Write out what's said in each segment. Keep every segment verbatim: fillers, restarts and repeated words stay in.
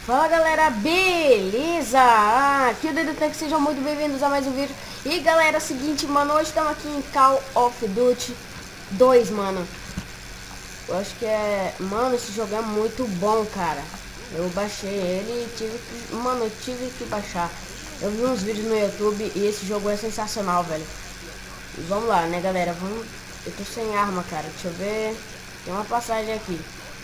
Fala galera, beleza? Ah, aqui o Dedutec, sejam muito bem-vindos a mais um vídeo. E galera, seguinte, mano, hoje estamos aqui em Call of Duty dois, mano. Eu acho que é... Mano, esse jogo é muito bom, cara. Eu baixei ele e tive que... Mano, eu tive que baixar. Eu vi uns vídeos no YouTube e esse jogo é sensacional, velho. E vamos lá, né, galera? Vamos... Eu tô sem arma, cara. Deixa eu ver... Tem uma passagem aqui.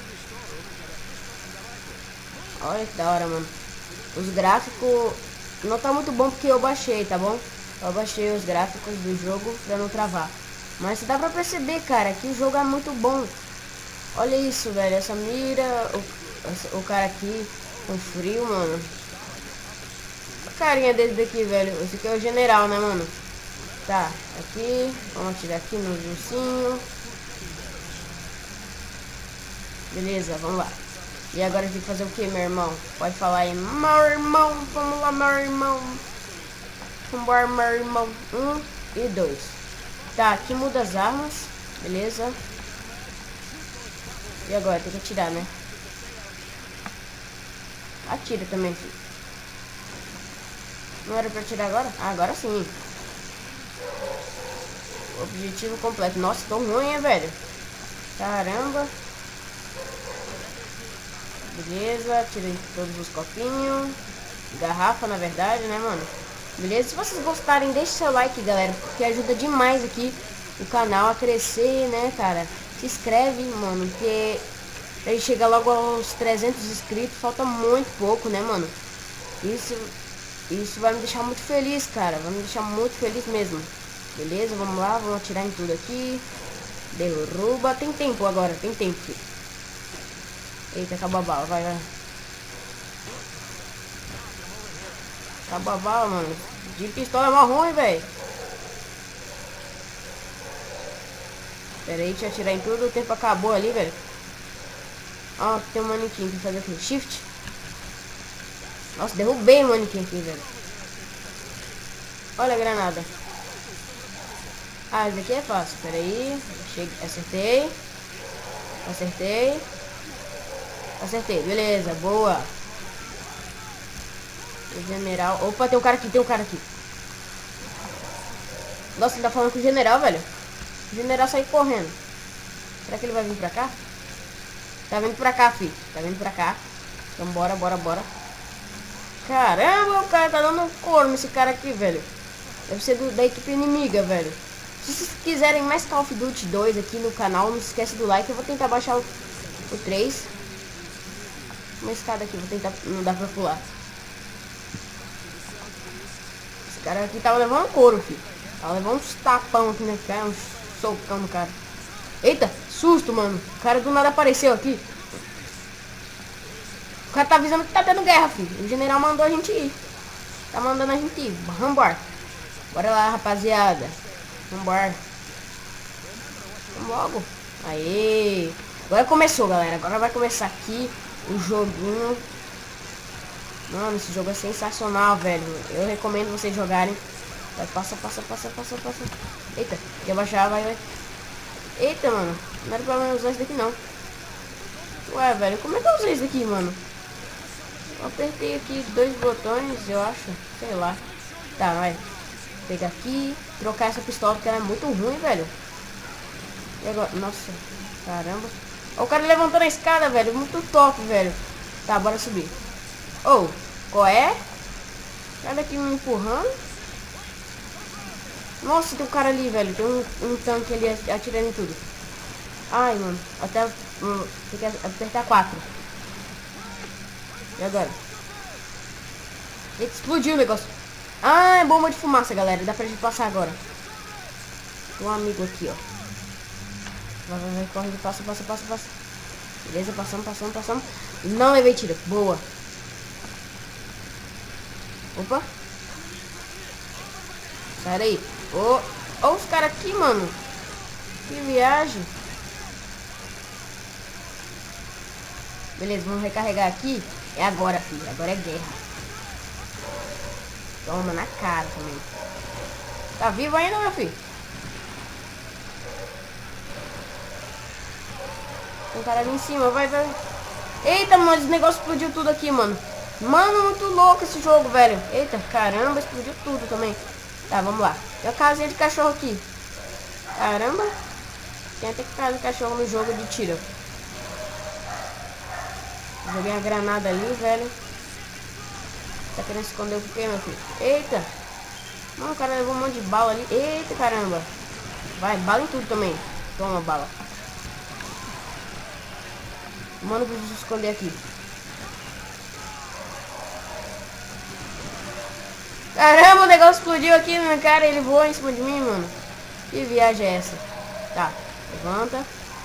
Olha que da hora, mano. Os gráficos não tá muito bom porque eu baixei, tá bom? Eu baixei os gráficos do jogo pra não travar. Mas dá pra perceber, cara, que o jogo é muito bom. Olha isso, velho. Essa mira, o, o cara aqui com frio, mano. A carinha desse daqui, velho. Esse aqui é o general, né, mano? Tá, aqui. Vamos atirar aqui no ursinho. Beleza, vamos lá. E agora tem que fazer o que, meu irmão? Pode falar aí, meu irmão. Vamos lá, meu irmão. Vambora, meu irmão. Um e dois. Tá, aqui muda as armas. Beleza. E agora? Tem que atirar, né? Atira também, filho. Não era pra atirar agora? Ah, agora sim. Objetivo completo. Nossa, tô ruim, hein, velho? Caramba. Beleza, tirei todos os copinhos. Garrafa, na verdade, né, mano? Beleza? Se vocês gostarem, deixe seu like, galera, porque ajuda demais aqui o canal a crescer, né, cara? Se inscreve, mano, porque a gente chega logo aos trezentos inscritos. Falta muito pouco, né, mano? Isso, isso vai me deixar muito feliz, cara. Vai me deixar muito feliz mesmo. Beleza? Vamos lá, vamos atirar em tudo aqui. Derruba. Tem tempo agora, tem tempo, filho. Eita, acabou a bala, vai, vai. Acabou a bala, mano. De pistola é mó ruim, velho. Pera aí, deixa eu atirar em tudo. O tempo acabou ali, velho. Ó, tem um manequim. Tem que fazer aqui. Shift. Nossa, derrubei o manequim aqui, velho. Olha a granada. Ah, esse aqui é fácil. Pera aí. Cheguei. Acertei. Acertei. Acertei, beleza, boa. O general. Opa, tem um cara aqui, tem um cara aqui. Nossa, ele tá falando com o general, velho. O general saiu correndo. Será que ele vai vir pra cá? Tá vindo pra cá, filho. Tá vindo pra cá. Então bora, bora, bora. Caramba, o cara tá dando couro nesse cara aqui, velho. Deve ser do, da equipe inimiga, velho. Se vocês quiserem mais Call of Duty dois aqui no canal, não se esquece do like. Eu vou tentar baixar o, o três. Uma escada aqui, vou tentar, não dá pra pular. Esse cara aqui tava levando couro, filho. Tava levando uns tapão aqui, né, cara? Uns socão no cara. Eita, susto, mano. O cara do nada apareceu aqui. O cara tá avisando que tá tendo guerra, filho. O general mandou a gente ir. Tá mandando a gente ir. Vambora. Bora lá, rapaziada. Vambora. Vamos logo. Aê. Agora começou, galera. Agora vai começar aqui o joguinho. Mano, esse jogo é sensacional, velho. Eu recomendo vocês jogarem. Vai, passa, passa, passa, passa, passa. Eita, quer baixar, vai, vai. Eita, mano. Não era pra eu usar isso daqui, não. Ué, velho, como é que eu usei isso daqui, mano? Eu apertei aqui dois botões, eu acho. Sei lá. Tá, vai. Pegar aqui. Trocar essa pistola, porque ela é muito ruim, velho. E agora? Nossa, caramba. Ó, o cara levantando a escada, velho. Muito top, velho. Tá, bora subir. Ô, oh, qual é? Sai daqui me empurrando. Nossa, tem um cara ali, velho. Tem um, um tanque ali atirando em tudo. Ai, mano. Até... Hum, tem que apertar quatro. E agora? Explodiu o negócio. Ah, é bomba de fumaça, galera. Dá pra gente passar agora. Tem um amigo aqui, ó. Vai, vai, vai, corre, passa, passa, passa, passa. Beleza, passamos, passamos, passamos. Não levei tiro, boa. Opa. Sai daí. Ô, oh, oh, os caras aqui, mano. Que viagem. Beleza, vamos recarregar aqui. É agora, filho, agora é guerra. Toma, na cara também. Tá vivo ainda, meu filho? Tem um cara ali em cima, vai, vai. Eita, mano, esse negócio explodiu tudo aqui, mano. Mano, muito louco esse jogo, velho. Eita, caramba, explodiu tudo também. Tá, vamos lá. Tem uma casinha de cachorro aqui. Caramba. Tem até que casa de cachorro no jogo de tiro. Joguei a granada ali, velho. Tá querendo esconder o que, meu filho? Eita. Mano, o cara levou um monte de bala ali. Eita, caramba. Vai, bala em tudo também. Toma, bala. Mano, preciso esconder aqui. Caramba, o negócio explodiu aqui na minha cara. Ele voou em cima de mim, mano. Que viagem é essa? Tá, levanta.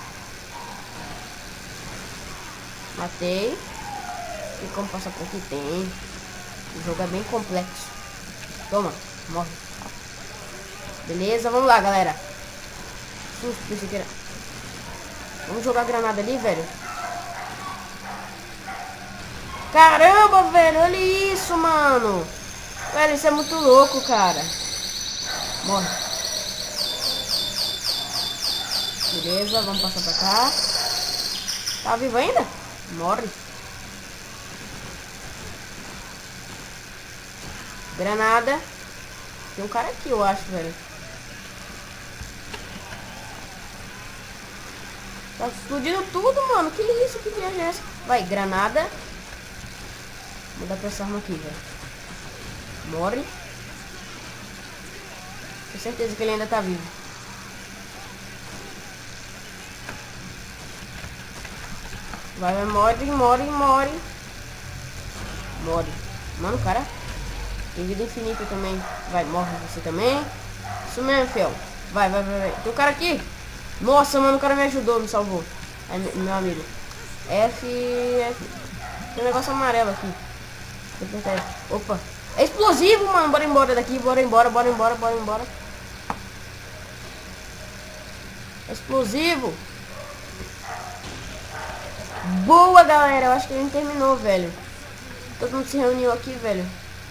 Matei. E como passar por aqui? Tem. O jogo é bem complexo. Toma, morre. Beleza, vamos lá, galera. Susto, pensei que era... Vamos jogar granada ali, velho. Caramba, velho, olha isso, mano. Velho, isso é muito louco, cara. Morre. Beleza, vamos passar pra cá. Tá vivo ainda? Morre. Granada. Tem um cara aqui, eu acho, velho. Tá explodindo tudo, mano. Que isso? Que viagem é essa? Vai, granada. Vou dar pra essa arma aqui, velho. Morre. Tenho certeza que ele ainda tá vivo. Vai, vai, morre, morre, morre. Morre. Mano, cara. Tem vida infinita também. Vai, morre você também. Isso mesmo, fiel. Vai, vai, vai, vai. Tem um cara aqui. Nossa, mano, o cara me ajudou, me salvou. Aí, meu amigo. F, F. Tem um negócio amarelo aqui. Opa. É explosivo, mano. Bora embora daqui. Bora embora, bora embora, bora embora. É explosivo. Boa, galera. Eu acho que a gente terminou, velho. Todo mundo se reuniu aqui, velho.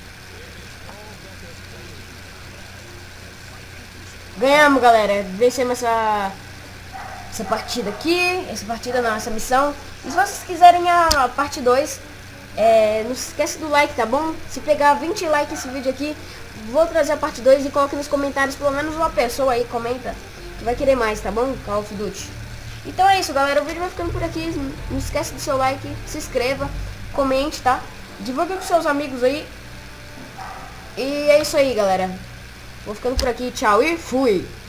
Ganhamos, galera. Vencemos essa... Essa partida aqui. Essa partida não, essa missão. E se vocês quiserem a parte dois... É, não se esquece do like, tá bom? Se pegar vinte likes esse vídeo aqui, vou trazer a parte dois e coloque nos comentários pelo menos uma pessoa aí, comenta, que vai querer mais, tá bom? Call of Duty. Então é isso, galera, o vídeo vai ficando por aqui. Não esquece do seu like, se inscreva, comente, tá? Divulgue com seus amigos aí. E é isso aí, galera. Vou ficando por aqui, tchau e fui!